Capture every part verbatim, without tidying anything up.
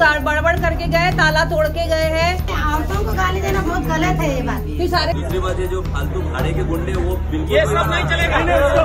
बड़बड़ करके गए, ताला तोड़ के गए हैं। औरतों को गाली देना बहुत गलत है ये बात। फिर सारे दूसरी बात ये जो फालतू भाड़े के गुंडे वो बिल्कुल ये सब नहीं चलेगा।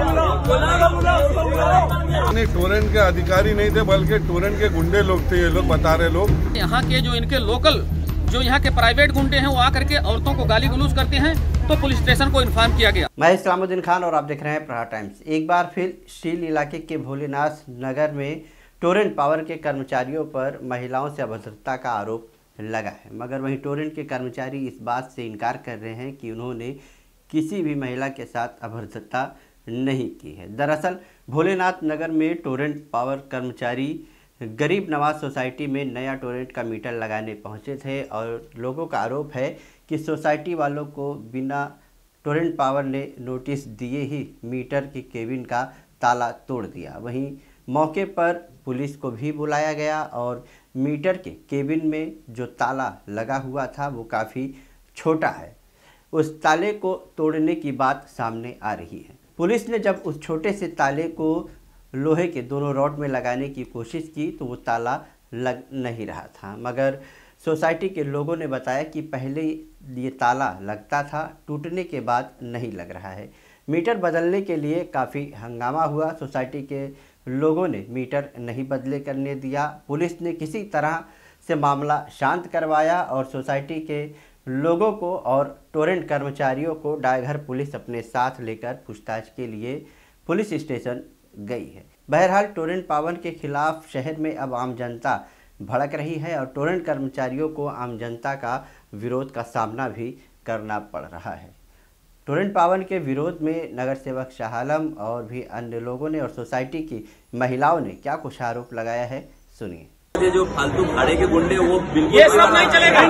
नहीं, टोरेंट के अधिकारी नहीं थे बल्कि टोरेंट के गुंडे लोग थे, ये लोग बता रहे लोग। यहाँ के जो इनके लोकल जो यहाँ के प्राइवेट गुंडे हैं वो आकर के औरतों को गाली गलौज करते हैं, तो पुलिस स्टेशन को इन्फॉर्म किया गया। मैं इस्लामुद्दीन खान और आप देख रहे हैं प्रहार टाइम्स। एक बार फिर स्टील इलाके के भोलेनाथ नगर में टोरेंट पावर के कर्मचारियों पर महिलाओं से अभद्रता का आरोप लगा है, मगर वहीं टोरेंट के कर्मचारी इस बात से इनकार कर रहे हैं कि उन्होंने किसी भी महिला के साथ अभद्रता नहीं की है। दरअसल भोलेनाथ नगर में टोरेंट पावर कर्मचारी गरीब नवाज सोसाइटी में नया टोरेंट का मीटर लगाने पहुंचे थे और लोगों का आरोप है कि सोसाइटी वालों को बिना टोरेंट पावर ने नोटिस दिए ही मीटर की केबिन का ताला तोड़ दिया। वहीं मौके पर पुलिस को भी बुलाया गया और मीटर के केबिन में जो ताला लगा हुआ था वो काफ़ी छोटा है, उस ताले को तोड़ने की बात सामने आ रही है। पुलिस ने जब उस छोटे से ताले को लोहे के दोनों रॉड में लगाने की कोशिश की तो वो ताला लग नहीं रहा था, मगर सोसाइटी के लोगों ने बताया कि पहले ये ताला लगता था, टूटने के बाद नहीं लग रहा है। मीटर बदलने के लिए काफ़ी हंगामा हुआ। सोसाइटी के लोगों ने मीटर नहीं बदले करने दिया। पुलिस ने किसी तरह से मामला शांत करवाया और सोसाइटी के लोगों को और टोरेंट कर्मचारियों को डाकघर पुलिस अपने साथ लेकर पूछताछ के लिए पुलिस स्टेशन गई है। बहरहाल टोरेंट पावर के खिलाफ शहर में अब आम जनता भड़क रही है और टोरेंट कर्मचारियों को आम जनता का विरोध का सामना भी करना पड़ रहा है। टोरेंट पावर के विरोध में नगर सेवक शाह आलम और भी अन्य लोगों ने और सोसाइटी की महिलाओं ने क्या कुछ आरोप लगाया है, सुनिए। ये जो फालतू भाड़े के गुंडे वो बिल्कुल ये सब नहीं चलेगा।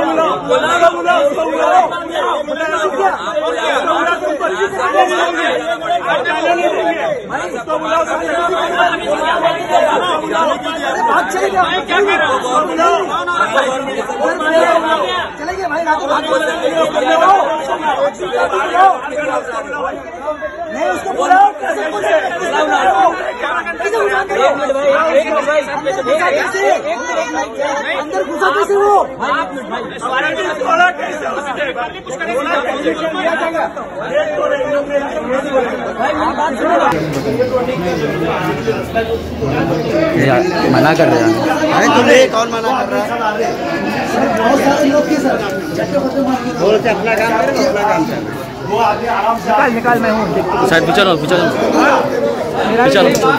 चलेंगे भाई, नहीं उसको बुलाओ, अंदर घुसा कैसे वो मना कर रहे हैं। अरे तुम्हें कौन मना कर रहा है? बहुत सारे लोग के सर बोल से अपना काम करें, अपना काम करें। निकाल निकाल मैं हूँ साइड पीछे लो पीछे लो पीछे लो।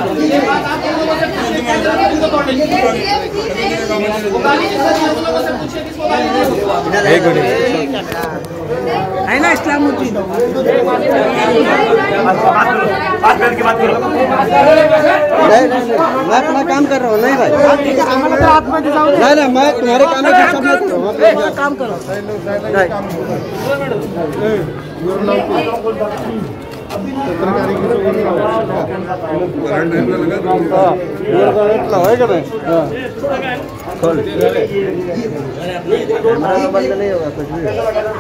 एक मिनट है ना इस्लामुद्दीन, बात करके बात करो। मैं अपना काम कर रहा हूँ। नहीं भाई, नहीं नहीं, मैं तुम्हारे काम में काम करो। बंद नहीं होगा कुछ भी।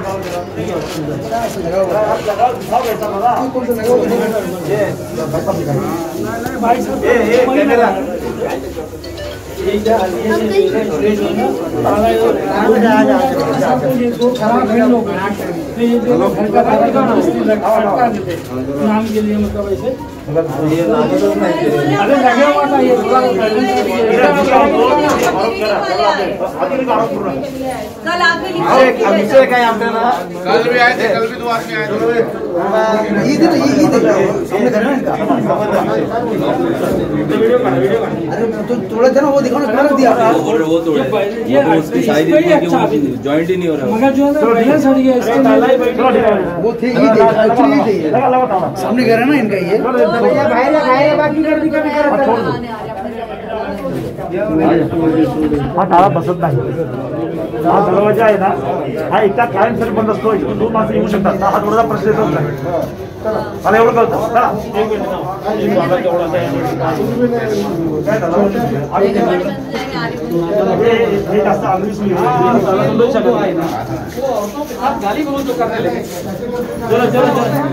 नाम के लिए मतलब ऐसे अरे लगे हुआ था ये कल आप भी कल भी आए थे, कल भी दो आदमी आए थे। अरे थोड़ा जरा वो दिखाओ ना, कर दिया वो तो उसकी साइड जॉइंट ही नहीं हो रहा मगर जो वो थे ये एक्चुअली ये सामने घर है ना इनका, ये बाकी हा ताळा बसत नाही। हा दरवाजा आहे ना, हा एका कायमसाठी बंद असतो, इथून दोन माणसं येऊ शकतात, हा थोडासा प्रश्न येतच नाही। मला एवढं कळतं चला हे जास्त आगरी सुरू गाली गलौज जो करने लगे। चलो चलो चलो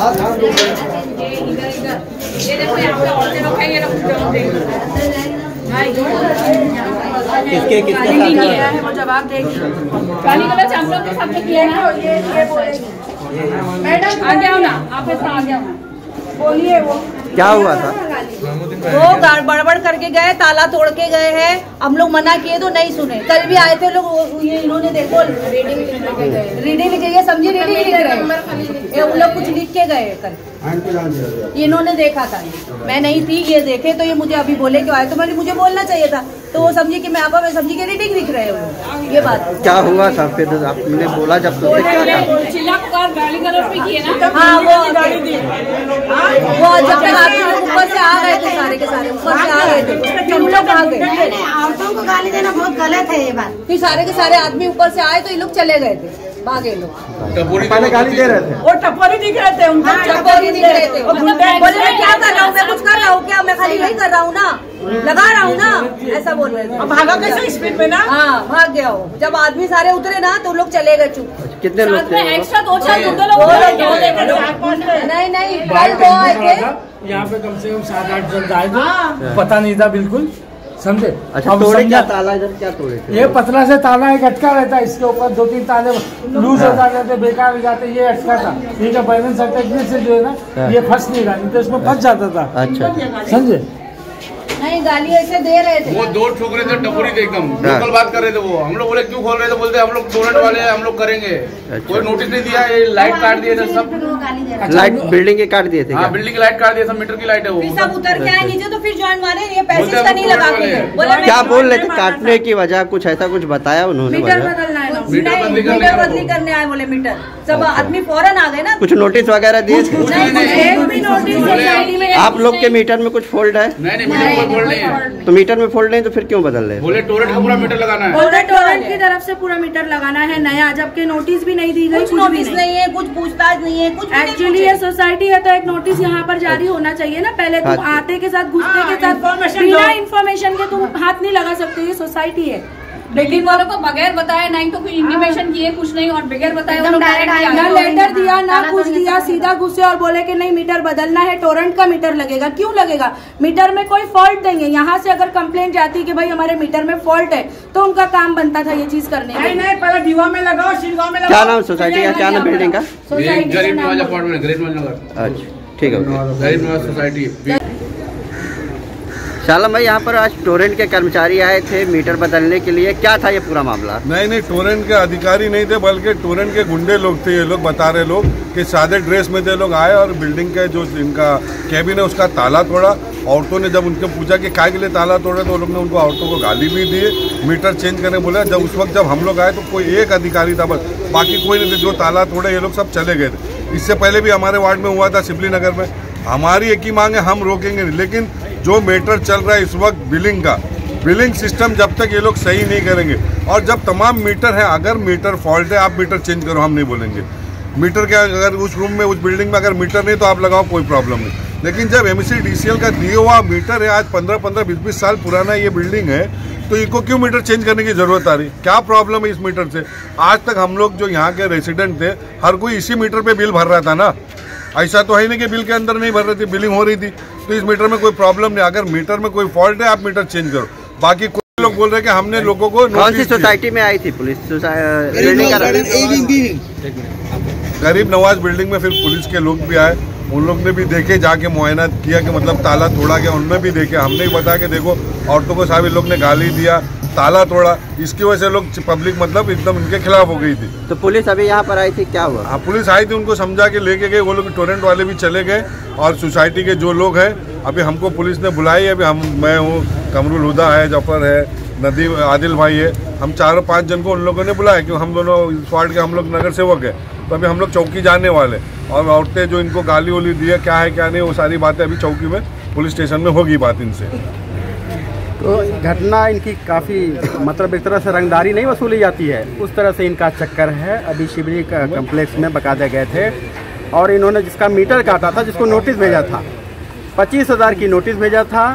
ये देखो यहाँ पे औरतें लोग हैं, ये लोग किसके किसके साथ हुआ है? वो जवाब देगी। गाली गलौज हम लोग के सामने किया ना। मैडम आ जाओ ना, आप ऐसा आ जाओ ना, बोलिए। वो क्या हुआ था? वो बड़बड़ करके गए, ताला तोड़ के गए हैं। हम लोग मना किए तो नहीं सुने। कल भी आए थे लोग, ये इन्होंने देखो रीडिंग रीडिंग लिखे, ये समझिए रीडिंग लिख रहे हैं। उन लोग कुछ लिख के गए कल, इन्होंने देखा था। मैं नहीं थी, ये देखे तो ये मुझे अभी बोले क्यों आए, तो मैंने मुझे बोलना चाहिए था। तो वो समझी कि मैं आपा मैं समझी कि रीडिंग लिख रहे हो। ये बात क्या हुआ था फिर? आपने बोला जब तो चिल्ला पुकार गाली गलौज भी किए ना। हाँ, वो वो जब तक आदमी लोग ऊपर से आ गए थे, सारे के सारे ऊपर से आ गए थे, हम लोग आ गए। औरतों को गाली देना बहुत गलत है ये बात। फिर सारे के सारे आदमी ऊपर से आए तो ये लोग चले गए थे, भागे लोग। पहले गाली दे रहे थे और टपोरी दिख रहे थे, उनका टपोरी दिख रहे थे। बोले मैं क्या कर रहा हूँ, मैं कुछ कर रहा हूँ क्या, मैं खाली यही कर रहा हूँ ना, लगा रहा हूँ ना, ऐसा बोल रहे थे। भागा कैसे स्पीड में ना? हाँ, भाग गया वो। जब आदमी सारे उतरे ना तो लोग चले गए चुप। कितने लोग थे? एक्स्ट्रा दो चार लोग नहीं नहीं, कल दो आए थे यहाँ पे, कम से कम सात आठ जन आए थे, पता नहीं था बिल्कुल, समझे? अच्छा, तोड़े क्या? ताला इधर क्या तोड़े थे? ये पतला से ताला एक अटका रहता है, इसके ऊपर दो तीन ताले लूज हो जाते थे, बेकार हो जाते, ये अटका था। ठीक है, बैलेंस सर्टिफिकेट से जो है ना ये फंस नहीं रहा, नहीं तो इसमें फंस जाता था। अच्छा, समझे? नहीं, गाली ऐसे दे रहे थे। वो दो ठोक रहे थे, टपोरी थे एकदम, लोकल बात कर रहे थे वो। हम लोग बोले क्यों खोल रहे थे, बोलते हम लोग टोरेंट वाले हैं, हम लोग करेंगे। कोई नोटिस नहीं दिया, ये लाइट काट दिए थे सब, लाइट बिल्डिंग के काट दिए थे। हाँ, बिल्डिंग की लाइट काट दिए, सब मीटर की लाइट है वो। फिर सब उतर के आए नीचे तो फिर ज्वाइन मारे, ये पैसे का नहीं लगा के। क्या बोल रहे थे काटने की वजह? कुछ ऐसा कुछ बताया उन्होंने? मीटर बदलना है, मीटर बदली करने आए बोले। मीटर सब आदमी फौरन आ गए ना। कुछ नोटिस वगैरह दिए थे? आप लोग के मीटर में कुछ फॉल्ट है? नहीं नहीं, मीटर में फॉल्ट नहीं है। तो मीटर में फॉल्ट नहीं तो फिर क्यों बदल रहे? बोले टोरेंट का पूरा मीटर लगाना है। बोले टोरेंट की तरफ से पूरा मीटर लगाना है नया, जबकि नोटिस भी नहीं दी गई, कुछ नोटिस नहीं है, कुछ पूछताछ नहीं है, कुछ एक्चुअली ये सोसाइटी है तो एक नोटिस यहाँ पर जारी होना चाहिए ना। पहले तुम आते के साथ घुसते के साथ बिना इन्फॉर्मेशन के तुम हाथ नहीं लगा सकते, ये सोसाइटी है। लेकिन वालों को बगैर बताए, ना ही तो कोई इंटीमेशन किए, कुछ नहीं, और बगैर बताए वो लोग डायरेक्ट ना लेटर दिया ना कुछ दिया, सीधा घुसे और बोले कि नहीं मीटर बदलना है, टोरेंट का मीटर लगेगा। क्यों लगेगा? मीटर में कोई फॉल्ट देंगे। यहाँ से अगर कंप्लेंट जाती कि भाई हमारे मीटर में फॉल्ट है तो उनका काम बनता था ये चीज करने। नहीं नहीं, पहले दीवा में लगाओ, शिलगांव में लगाओ। क्या नाम सोसाइटी का? क्या नाम बिल्डिंग का? गरीब नवाज अपार्टमेंट, गरीब नवाज नगर। अच्छा, ठीक है, गरीब नवाज सोसाइटी। शालम भाई, यहाँ पर आज टोरेंट के कर्मचारी आए थे मीटर बदलने के लिए, क्या था ये पूरा मामला? नहीं नहीं, टोरेंट के अधिकारी नहीं थे, बल्कि टोरेंट के गुंडे लोग थे। ये लोग बता रहे लोग कि सादे ड्रेस में थे, लोग आए और बिल्डिंग के जो इनका कैबिन है उसका ताला तोड़ा। औरतों ने जब उनसे पूछा कि काय के लिए ताला तोड़ा, तो लोग ने उनको औरतों को गाली भी दिए, मीटर चेंज करने बोला। जब उस वक्त जब हम लोग आए तो कोई एक अधिकारी था बस, बाकी कोई नहीं थे। जो ताला तोड़े ये लोग सब चले गए थे। इससे पहले भी हमारे वार्ड में हुआ था, सिपली नगर में। हमारी एक ही मांग है, हम रोकेंगे नहीं, लेकिन जो मीटर चल रहा है इस वक्त बिलिंग का, बिलिंग सिस्टम जब तक ये लोग सही नहीं करेंगे, और जब तमाम मीटर है, अगर मीटर फॉल्ट है आप मीटर चेंज करो, हम नहीं बोलेंगे। मीटर के अगर उस रूम में, उस बिल्डिंग में अगर मीटर नहीं तो आप लगाओ, कोई प्रॉब्लम नहीं। लेकिन जब एमसीडीसीएल का दिया हुआ मीटर है, आज पंद्रह पंद्रह बीस बीस साल पुराना ये बिल्डिंग है, तो इनको क्यों मीटर चेंज करने की जरूरत आ रही? क्या प्रॉब्लम है इस मीटर से? आज तक हम लोग जो यहाँ के रेसिडेंट थे, हर कोई इसी मीटर पे बिल भर रहा था ना। ऐसा तो है नहीं कि बिल के अंदर नहीं भर रही थी, बिलिंग हो रही थी। तो इस मीटर में कोई प्रॉब्लम नहीं। अगर मीटर में कोई फॉल्ट है आप मीटर चेंज करो। बाकी कोई लोग बोल रहे हैं कि हमने लोगों को कौन सी सोसाइटी में आई थी पुलिस? गरीब नवाज बिल्डिंग में फिर पुलिस के लोग भी आए, उन लोग ने भी देखे, जाके मुआयना किया कि मतलब ताला तोड़ा गया, उनमें भी देखे। हमने ही बताया कि देखो औरतों को साहब इन लोग ने गाली दिया, ताला तोड़ा, इसकी वजह से लोग पब्लिक मतलब एकदम इनके खिलाफ हो गई थी। तो पुलिस अभी यहाँ पर आई थी, क्या हुआ? हाँ, पुलिस आई थी, उनको समझा के लेके गए। वो लोग टोरेंट वाले भी चले गए और सोसाइटी के जो लोग हैं, अभी हमको पुलिस ने बुलाई। अभी हम, मैं हूँ, कमरुल हुदा है, जफर है, नदीम, आदिल भाई है, हम चारों पाँच जन को उन लोगों ने बुलाया क्योंकि हम दोनों इस वार्ड के हम लोग नगर सेवक है। तो अभी हम लोग चौकी जाने वाले, और औरतें जो इनको गाली वाली दी है, क्या है क्या नहीं, वो सारी बातें अभी चौकी में, पुलिस स्टेशन में होगी बात इनसे। तो घटना इनकी काफ़ी मतलब एक तरह से रंगदारी नहीं वसूली जाती है, उस तरह से इनका चक्कर है। अभी शिवरी का कम्प्लेक्स में बकायदा गए थे और इन्होंने जिसका मीटर काटा था, जिसको नोटिस भेजा था, पच्चीस हज़ार की नोटिस भेजा था,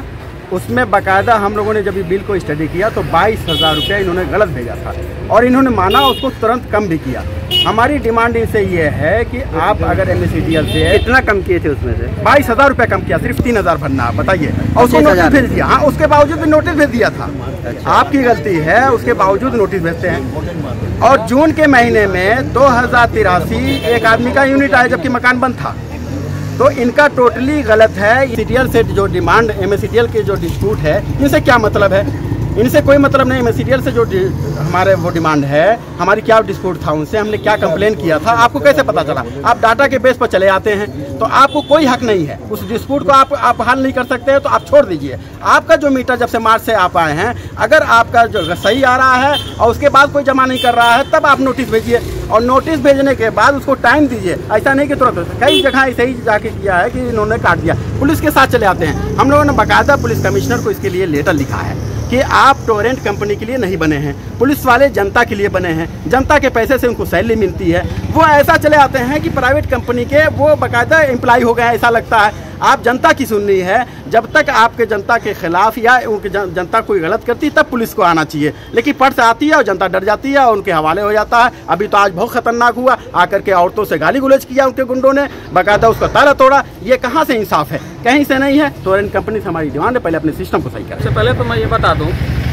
उसमें बाकायदा हम लोगों ने जब ये बिल को स्टडी किया तो बाईस हज़ार रुपया इन्होंने गलत भेजा था और इन्होंने माना उसको तुरंत कम भी किया। हमारी डिमांड इनसे ये है कि आप अगर M S C D L से कितना कम किए थे उसमें से? बाईस हज़ार रुपया कम किया, सिर्फ तीन हज़ार भरना, बताइए। और उसको नोटिस भेज दिया। हाँ, उसके बावजूद भी नोटिस भेज दिया था। अच्छा। आपकी गलती है, उसके बावजूद नोटिस भेजते हैं। और जून के महीने में दो हज़ार तिरासी एक आदमी का यूनिट आया जबकि मकान बंद था। तो इनका टोटली गलत है। सी टी एल से जो demand M S C T L के जो डिस्प्यूट है, इनसे क्या मतलब है? इनसे कोई मतलब नहीं। M S C T L से जो हमारे वो डिमांड है, हमारी क्या डिस्प्यूट था उनसे, हमने क्या कंप्लेन किया था, आपको कैसे पता चला? आप डाटा के बेस पर चले आते हैं तो आपको कोई हक नहीं है उस डिस्प्यूट को आप आप हल नहीं कर सकते हैं तो आप छोड़ दीजिए। आपका जो मीटर जब से मार्च से आप आए हैं, अगर आपका जो सही आ रहा है और उसके बाद कोई जमा नहीं कर रहा है तब आप नोटिस भेजिए और नोटिस भेजने के बाद उसको टाइम दीजिए। ऐसा नहीं कि तुरंत, कई जगह ऐसे ही जाके किया है कि इन्होंने काट दिया। पुलिस के साथ चले आते हैं। हम लोगों ने बाकायदा पुलिस कमिश्नर को इसके लिए लेटर लिखा है कि आप टोरेंट कंपनी के लिए नहीं बने हैं, पुलिस वाले जनता के लिए बने हैं, जनता के पैसे से उनको सैलरी मिलती है। वो ऐसा चले आते हैं कि प्राइवेट कंपनी के वो बाकायदा एम्प्लॉय हो गए हैं, ऐसा लगता है। आप जनता की सुननी है, जब तक आपके जनता के खिलाफ या उनकी जनता कोई गलत करती है तब पुलिस को आना चाहिए, लेकिन पट से आती है और जनता डर जाती है और उनके हवाले हो जाता है। अभी तो आज बहुत खतरनाक हुआ, आकर के औरतों से गाली गुलज किया उनके गुंडों ने, बाकायदा उसका ताला तोड़ा। ये कहाँ से इंसाफ है? कहीं से नहीं है। टोरेंट कंपनी से हमारी डिमांड है, पहले अपने सिस्टम को सही करें। सबसे पहले तो मैं ये बता दूँ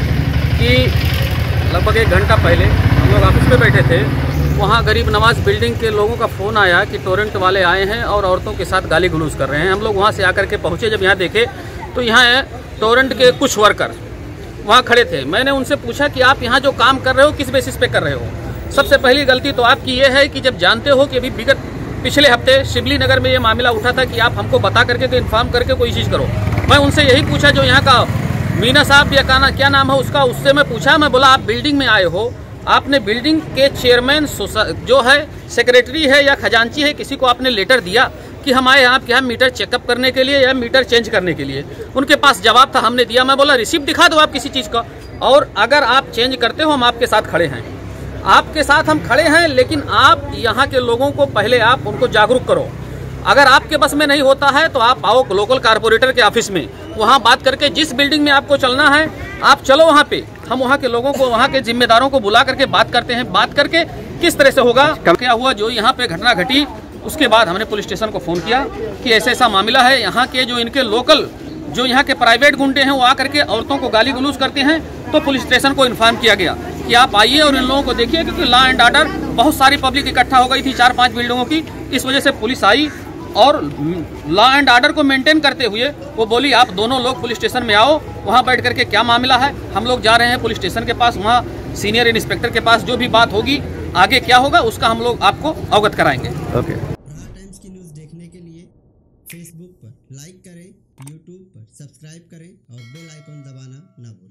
कि लगभग एक घंटा पहले हम लोग ऑफिस में बैठे थे, वहाँ गरीब नवाज बिल्डिंग के लोगों का फ़ोन आया कि टोरेंट वाले आए हैं और औरतों के साथ गाली गलौज कर रहे हैं। हम लोग वहाँ से आकर के पहुँचे, जब यहाँ देखे तो यहाँ टोरेंट के कुछ वर्कर वहाँ खड़े थे। मैंने उनसे पूछा कि आप यहाँ जो काम कर रहे हो किस बेसिस पे कर रहे हो? सबसे पहली गलती तो आपकी ये है कि जब जानते हो कि अभी विगत पिछले हफ्ते शिवली नगर में ये मामला उठा था कि आप हमको बता करके तो इन्फॉर्म करके कोई चीज़ करो। मैं उनसे यही पूछा, जो यहाँ का मीना साहब या का क्या नाम है उसका, उससे मैं पूछा, मैं बोला आप बिल्डिंग में आए हो, आपने बिल्डिंग के चेयरमैन जो है, सेक्रेटरी है या खजांची है, किसी को आपने लेटर दिया कि हम आए आपके यहाँ मीटर चेकअप करने के लिए या मीटर चेंज करने के लिए? उनके पास जवाब था, हमने दिया। मैं बोला रिसिप्ट दिखा दो आप किसी चीज़ का, और अगर आप चेंज करते हो हम आपके साथ खड़े हैं, आपके साथ हम खड़े हैं, लेकिन आप यहाँ के लोगों को पहले आप उनको जागरूक करो। अगर आपके बस में नहीं होता है तो आप आओ लोकल कारपोरेटर के ऑफिस में, वहाँ बात करके जिस बिल्डिंग में आपको चलना है आप चलो वहाँ पे, हम वहाँ के लोगों को, वहाँ के जिम्मेदारों को बुला करके बात करते हैं। बात करके किस तरह से होगा, क्या हुआ, जो यहाँ पे घटना घटी, उसके बाद हमने पुलिस स्टेशन को फ़ोन किया कि ऐसा ऐसा मामला है। यहाँ के जो इनके लोकल जो यहाँ के प्राइवेट गुंडे हैं वो आकर के औरतों को गाली गलौज करते हैं, तो पुलिस स्टेशन को इन्फॉर्म किया गया कि आप आइए और इन लोगों को देखिए, क्योंकि लॉ एंड ऑर्डर, बहुत सारी पब्लिक इकट्ठा हो गई थी चार पांच बिल्डिंगों की। इस वजह से पुलिस आई और लॉ एंड ऑर्डर को मेंटेन करते हुए वो बोली आप दोनों लोग पुलिस स्टेशन में आओ, वहाँ बैठ करके क्या मामला है। हम लोग जा रहे हैं पुलिस स्टेशन के पास, वहाँ सीनियर इंस्पेक्टर के पास, जो भी बात होगी आगे क्या होगा उसका हम लोग आपको अवगत कराएंगे। ओके। प्रहार टाइम्स की न्यूज़ देखने के लिए फेसबुक पर लाइक करें, यूट्यूब पर सब्सक्राइब करें और बेल आइकन दबाना ना भूलें।